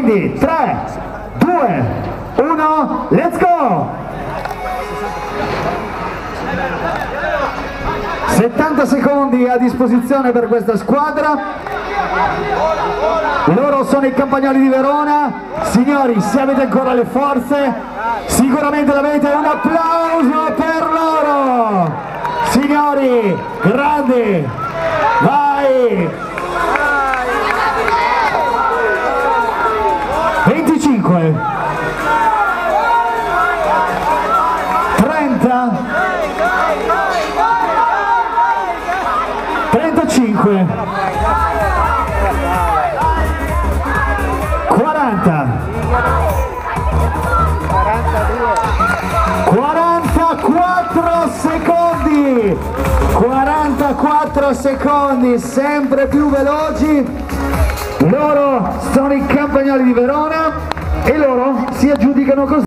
Quindi 3, 2, 1, let's go! 70 secondi a disposizione per questa squadra. Loro sono i Campagnoli di Verona. Signori, se avete ancora le forze, sicuramente l'avete. Un applauso per loro! Signori, grandi! Vai! 25 30 35 40 44 secondi 44 secondi, sempre più veloci. Loro sono i Campagnoli di Verona e loro si aggiudicano così